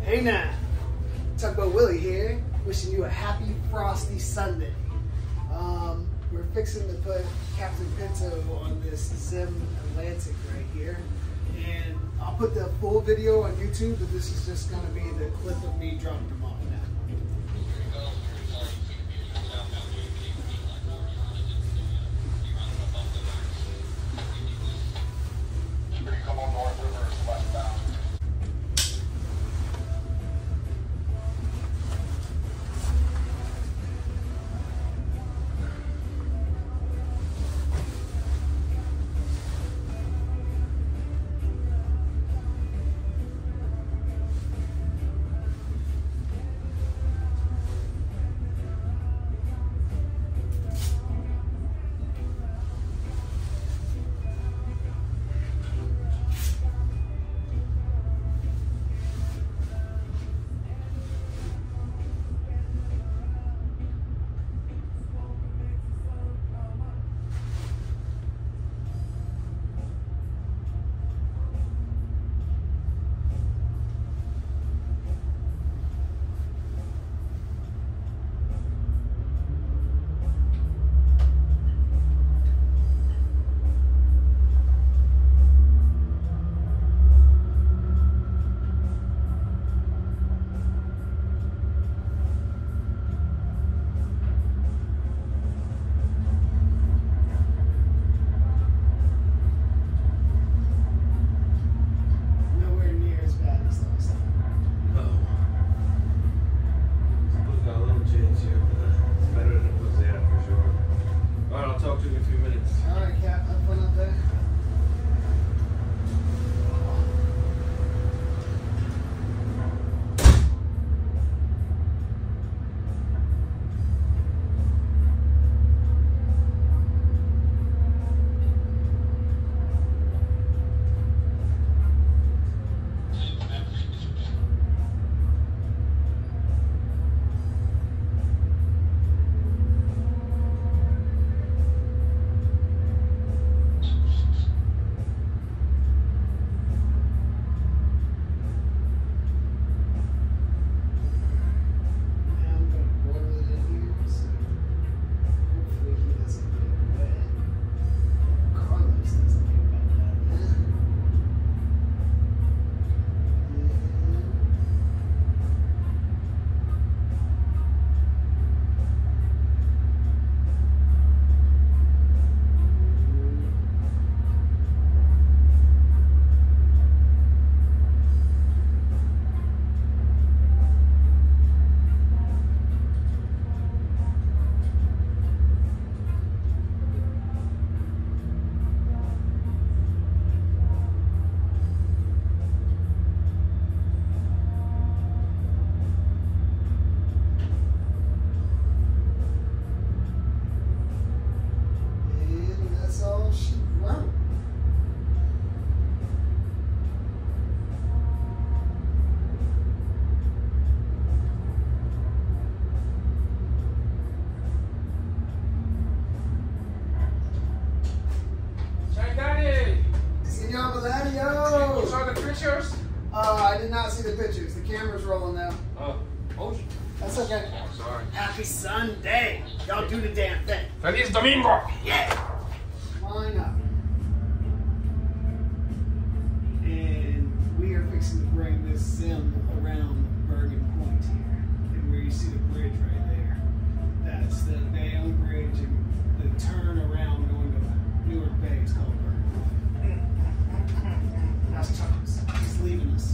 Hey now, Tugboat Willie here, wishing you a happy frosty Sunday. We're fixing to put Captain Pinto on this Zim Atlantic right here, and I'll put the full video on YouTube, but this is just going to be the clip of me dropping him off now. You saw the pictures? I did not see the pictures. The camera's rolling now. Oh, that's okay. Oh, sorry. Happy Sunday. Y'all do the damn thing. Feliz Domingo. Yeah. Why not? And we are fixing to bring this Zim around Bergen Point here. And where you see the bridge right there. That's the Bayonne Bridge, and the turn around going to Newark Bay is called Bergen Point. That's Thomas. He's leaving us.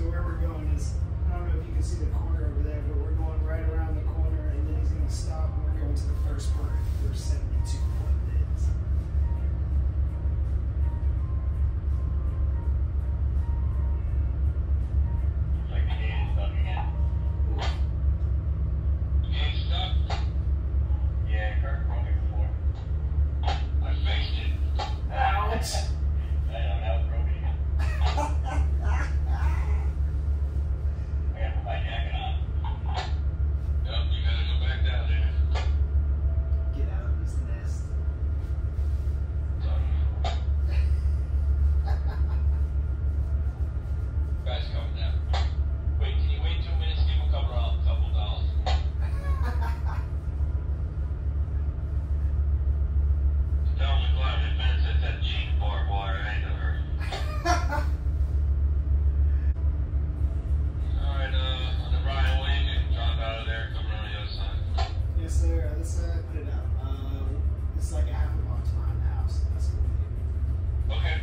So where we're going is, I don't know if you can see the corner over there, but we're going right around the corner, and then he's going to stop, and we're going to the first part where 72 point is. Like the gate is stuck again. The gate's stuck? Yeah, Kirk broke it before. I fixed it. Ouch! I know, now it's broken again. I got my jacket on. Yep, you gotta go back down there. Get out of this nest. Guys coming down. Wait, can you wait 2 minutes? Give him a couple dollars. Tell him to go out in minutes at that cheap barbed wire. I ain't gonna hurt. Alright, on the Ryan Wing and drop out of there, come around the other side. Yes, sir. This side, put it out. It's like a half a box behind the house. That's cool. Okay.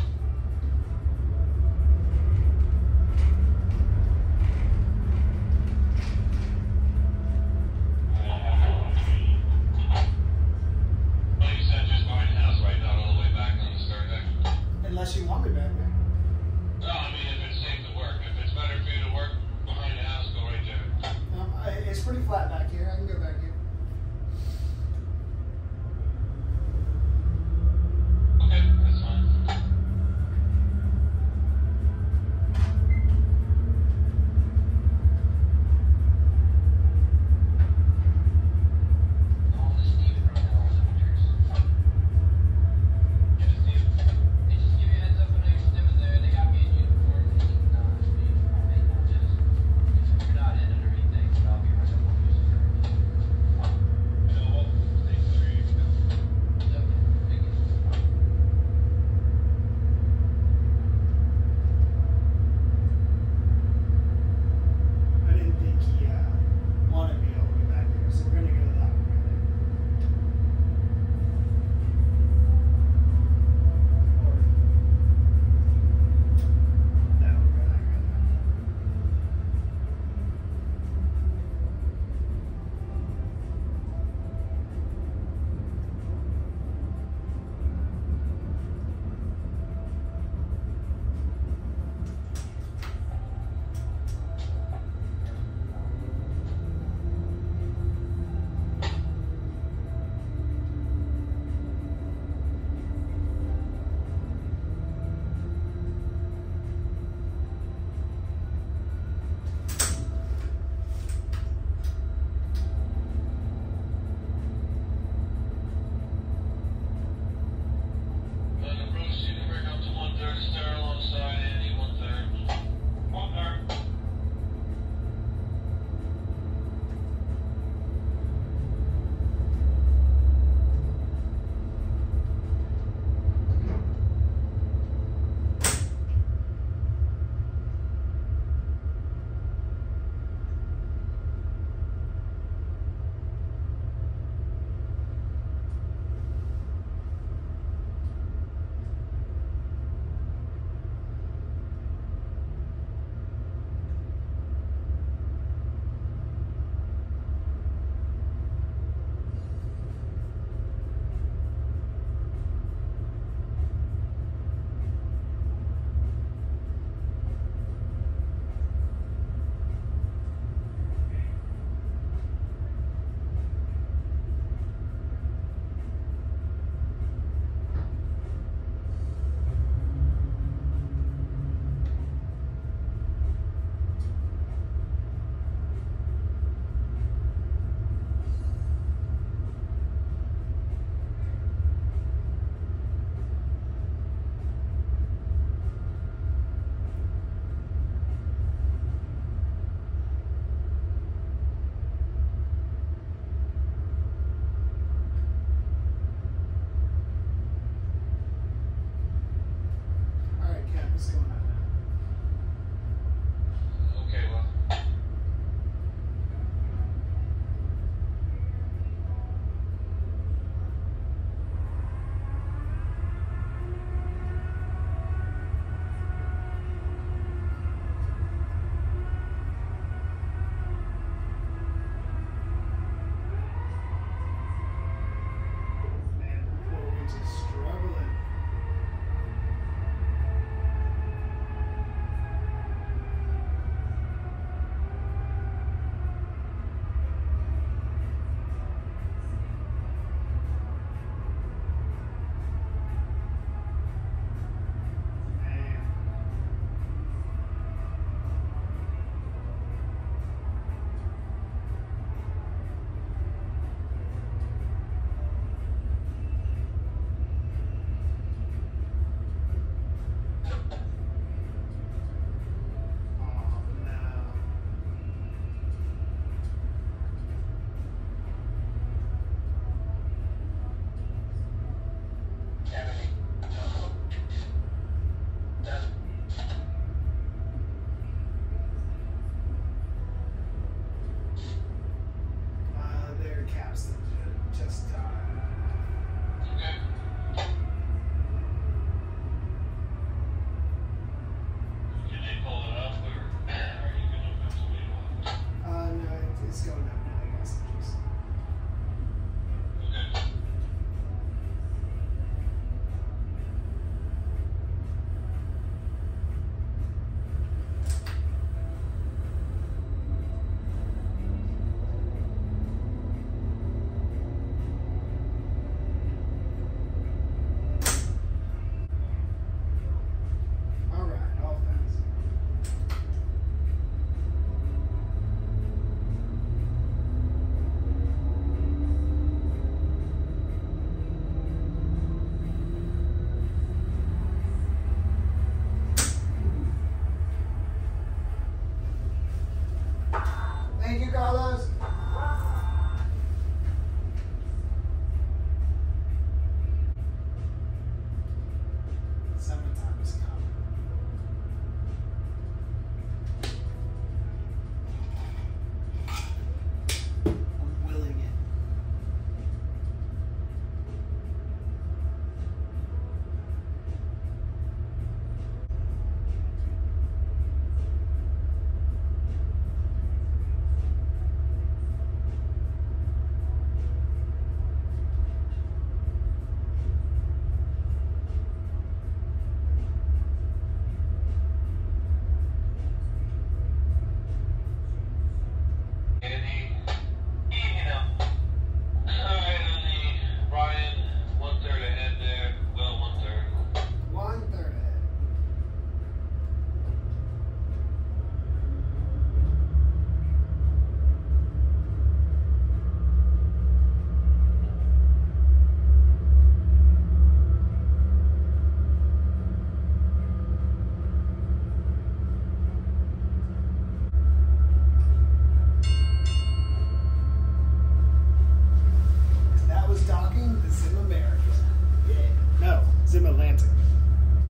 Like you said, just behind the house, right? Not all the way back on the stern deck. Unless you want me back there. No, I mean, if it's safe to work. If it's better for you to work behind the house, go right there. It's pretty flat back here. I can go